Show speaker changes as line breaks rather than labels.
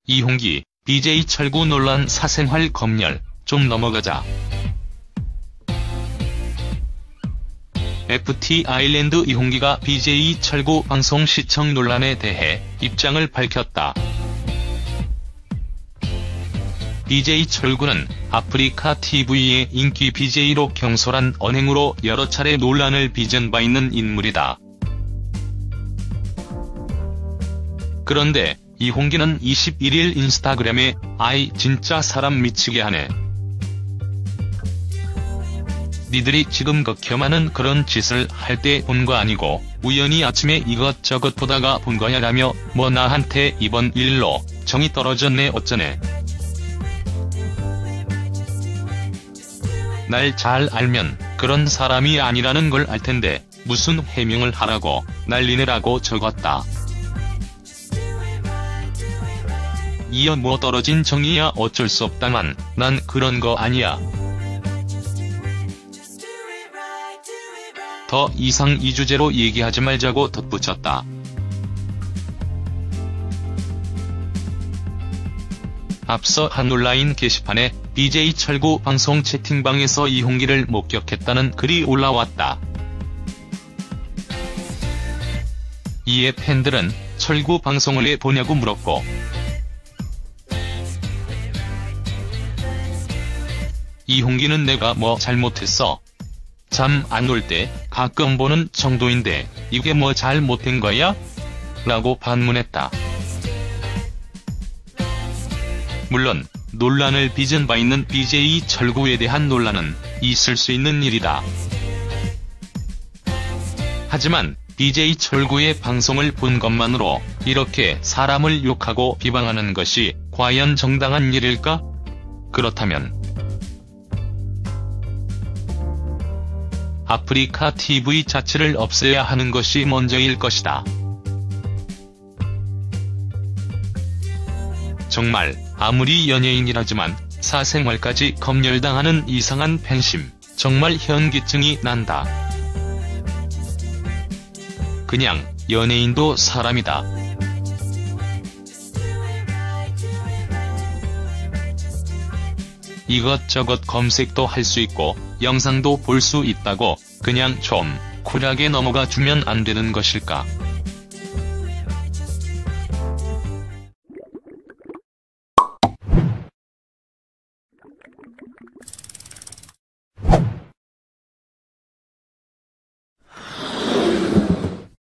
이홍기, BJ 철구 논란 사생활 검열, 좀 넘어가자. FT 아일랜드 이홍기가 BJ 철구 방송 시청 논란에 대해 입장을 밝혔다. BJ 철구는 아프리카TV의 인기 BJ로 경솔한 언행으로 여러 차례 논란을 빚은 바 있는 인물이다. 그런데 이홍기는 21일 인스타그램에 "아이 진짜 사람 미치게 하네. 니들이 지금 극혐하는 그런 짓을 할 때 본 거 아니고 우연히 아침에 이것저것 보다가 본 거야 라며 뭐 나한테 이번 일로 정이 떨어졌네 어쩌네. 날 잘 알면 그런 사람이 아니라는 걸 알 텐데 무슨 해명을 하라고 난리내라고 적었다. 이어 뭐 떨어진 정이야 어쩔 수 없다만 난 그런 거 아니야. 더 이상 이 주제로 얘기하지 말자고 덧붙였다. 앞서 한 온라인 게시판에 BJ 철구 방송 채팅방에서 이홍기를 목격했다는 글이 올라왔다. 이에 팬들은 철구 방송을 왜 보냐고 물었고, 이홍기는 내가 뭐 잘못했어? 잠 안 올 때 가끔 보는 정도인데 이게 뭐 잘못된 거야? 라고 반문했다. 물론 논란을 빚은 바 있는 BJ 철구에 대한 논란은 있을 수 있는 일이다. 하지만 BJ 철구의 방송을 본 것만으로 이렇게 사람을 욕하고 비방하는 것이 과연 정당한 일일까? 그렇다면 아프리카TV 자체를 없애야 하는 것이 먼저일 것이다. 정말 아무리 연예인이라지만 사생활까지 검열당하는 이상한 팬심, 정말 현기증이 난다. 그냥 연예인도 사람이다. 이것저것 검색도 할 수 있고 영상도 볼 수 있다고 그냥 좀 쿨하게 넘어가 주면 안 되는 것일까?